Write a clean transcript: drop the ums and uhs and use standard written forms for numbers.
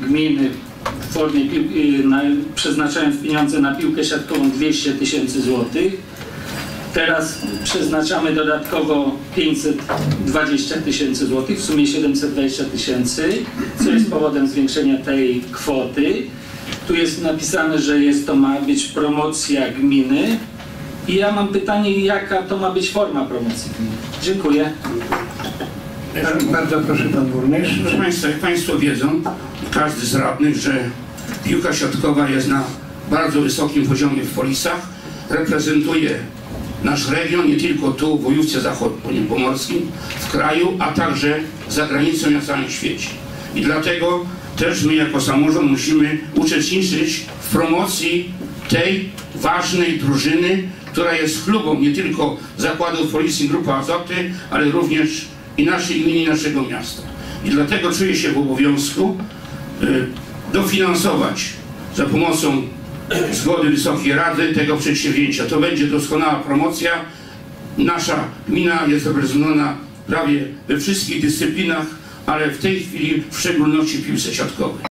gminy w formie przeznaczając pieniądze na piłkę siatkową 200 000 złotych. Teraz przeznaczamy dodatkowo 520 000 złotych, w sumie 720 000, co jest powodem zwiększenia tej kwoty. Tu jest napisane, że to ma być promocja gminy. I ja mam pytanie, jaka to ma być forma promocji gminy? Dziękuję. Bardzo proszę, pan burmistrz. Proszę Państwa, jak Państwo wiedzą, każdy z radnych, że piłka siatkowa jest na bardzo wysokim poziomie w Polisach. Reprezentuje nasz region, nie tylko tu w województwie zachodniopomorskim, w kraju, a także za granicą i na całym świecie. I dlatego też my jako samorząd musimy uczestniczyć w promocji tej ważnej drużyny, która jest chlubą nie tylko zakładów Policji Grupy Azoty, ale również i naszej gminy, i naszego miasta. I dlatego czuję się w obowiązku dofinansować za pomocą zgody Wysokiej Rady tego przedsięwzięcia. To będzie doskonała promocja. Nasza gmina jest reprezentowana prawie we wszystkich dyscyplinach, ale w tej chwili w szczególności w piłce siatkowej.